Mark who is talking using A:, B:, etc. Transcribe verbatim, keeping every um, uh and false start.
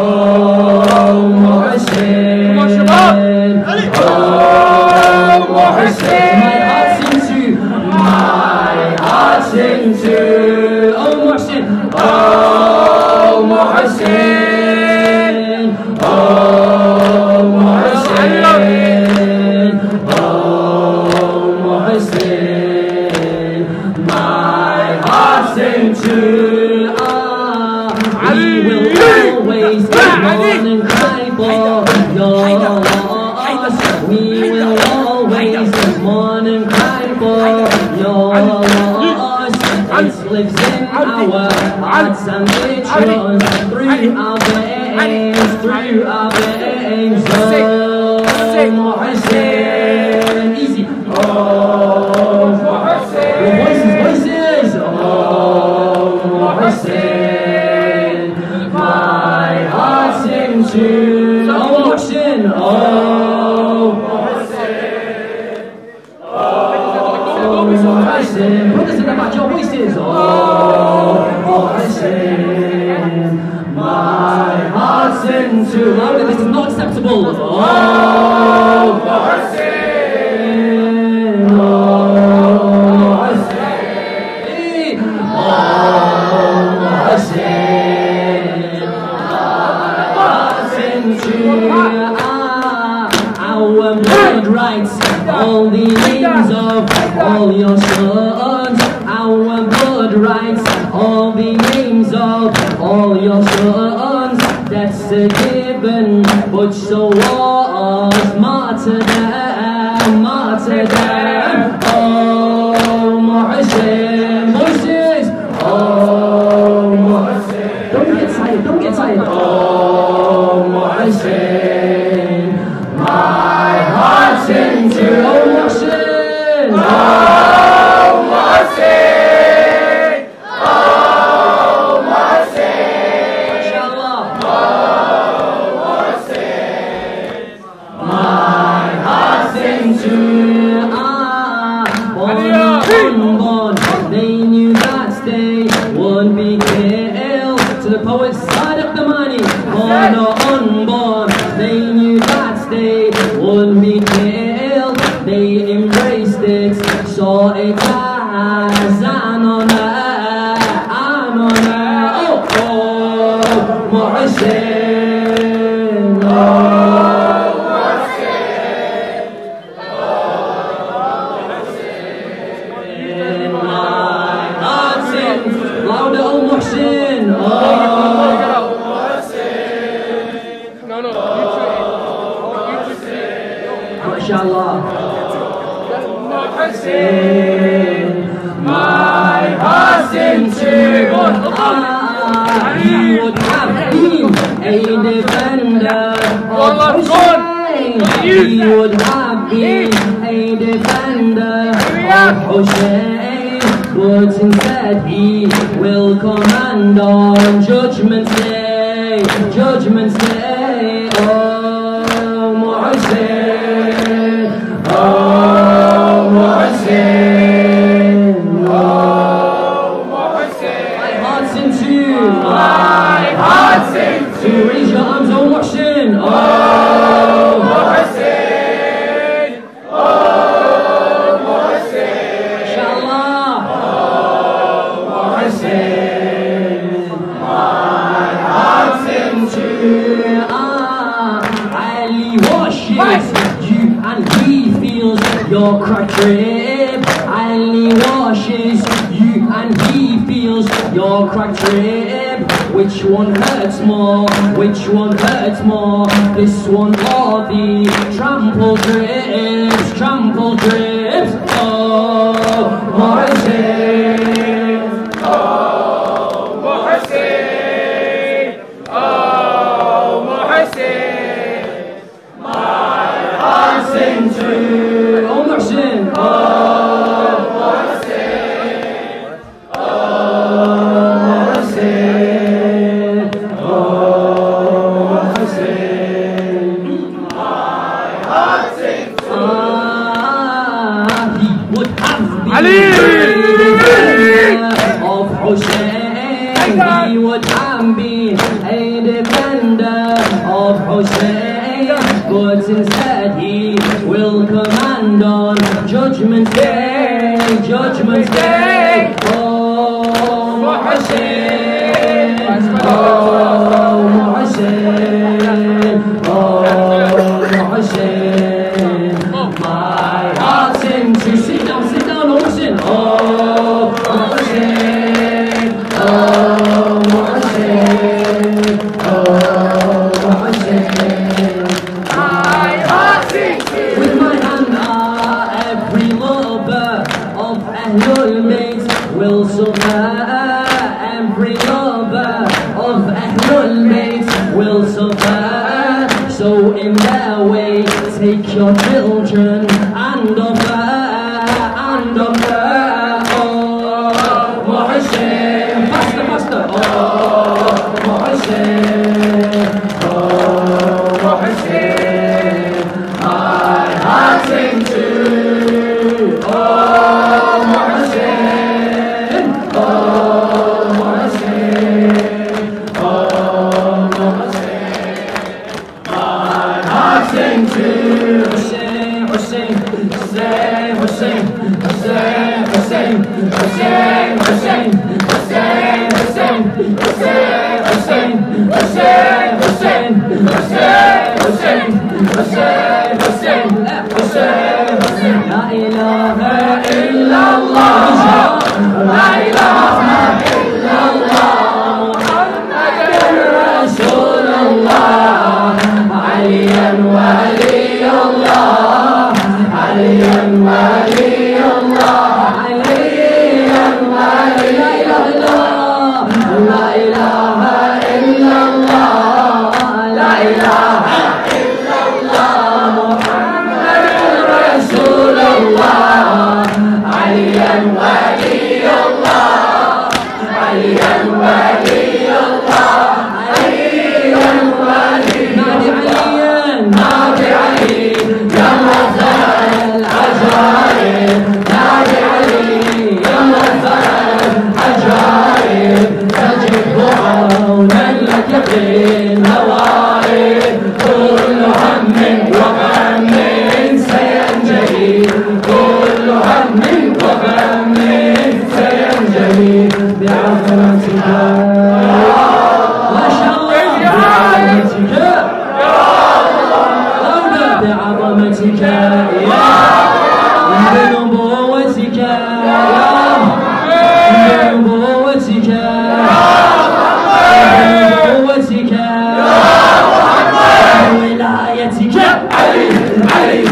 A: Oh Mohsin, oh Mohsin, my heart sings to, oh Mohsin, oh Mohsin, oh Mohsin, oh Mohsin, my heart sings to. Always mourn and cry for yours. We will always mourn and cry for yours. It lives in our hearts and it runs through our veins, through our veins. Oh Mohsin, easy. Oh Mohsin, your voices, voices. Oh Mohsin. To oh Mohsin, oh Mohsin, oh Mohsin. What is it about your voices? Oh Mohsin, my heart sings to. Louder, this is not acceptable. Oh Mohsin, oh Mohsin, oh Mohsin. Our blood writes all the names of all your sons. Our blood writes all the names of all your sons. That's a given, but so was martyrdom, martyrdom. Oh Mohsin, voices. Oh Mohsin, don't get tired, don't get tired. Oh Mohsin, my heart sings to. Oh Mohsin, oh Mohsin, oh Mohsin, inshallah. Oh Mohsin, my heart sings to. Ah, unborn, they knew that they would be killed. To the poet's side of the money, oh no, unborn, they knew that they would be killed. They embraced it, saw it as an honor, an honor. Oh, oh, Mohsin, oh Mohsin, oh Mohsin, my heart sings louder. Oh Mohsin, oh Mohsin, no, no, inshallah. Mohsin, my heart sings to. He would have been a defender of Hussein. He would have been a defender of Hussein, but instead he will command on Judgment Day, Judgment Day. Oh Mohsin, oh Mohsin, oh Mohsin. My heart sings to, my heart sings to. Raise your arms, oh Mohsin, oh Mohsin, oh Mohsin, inshallah. Oh Mohsin, my heart sings to. Ali washes you and he feels your cracked rib. Ali washes you and he feels your cracked rib. Which one hurts more? Which one hurts more? This one or the trampled ribs? Trampled ribs. Oh Mohsin, oh Mohsin, oh Mohsin, my heart sings to. Oh Mohsin, oh Mohsin, oh Mohsin, oh Mohsin, my heart sings to. Ah, he would have been. Ali! commander of Hussein, but instead he will command on Judgment Day, Judgment Day. Oh, Hussein, oh, Hussein, oh, Hussein. My heart's into, sit down, sit down, Hussein. Oh, Hussein, oh, Hussein, oh, Hussein. My heart's into. With my hand are every lover of Ahlul Bayt will suffer. Every lover of Ahlul Bayt will suffer. So in their way, take your children and offer, and offer. Oh, Muhsin, faster, faster. Oh, Muhsin, oh, Muhsin. My heart's into. Oh, Muhsin, oh, Muhsin, oh, Muhsin. My heart's into. Hussein, Hussein, Hussein, Hussein, Hussein, Hussein, Hussein, Hussein, Hussein, Hussein, Hussein, Hussein, Hussein, Hussein, Hussein, Hussein, Hussein, Hussein. La ilaha illallah, la ilaha illallah, Muhammadur Rasulullah, aliyan waliyullah, aliyan waliyullah, aliyan waliyullah, la ilaha illallah, la ilaha illallah, Muhammadur Rasulullah, aliyan waliyullah, aliyan waliyullah, aliyan waliyullah. نادي علي يا مثل العجائب، نادي علي يا مثل العجائب، تجد عونا لك في النوائب، كل هم وغم سينجلي، كل هم وغم سينجلي بعظمتك. ما شاء الله بعظمتك، بعظمتك يا بنبوتك يا بنبوتك بنبوتك ولايتك علي علي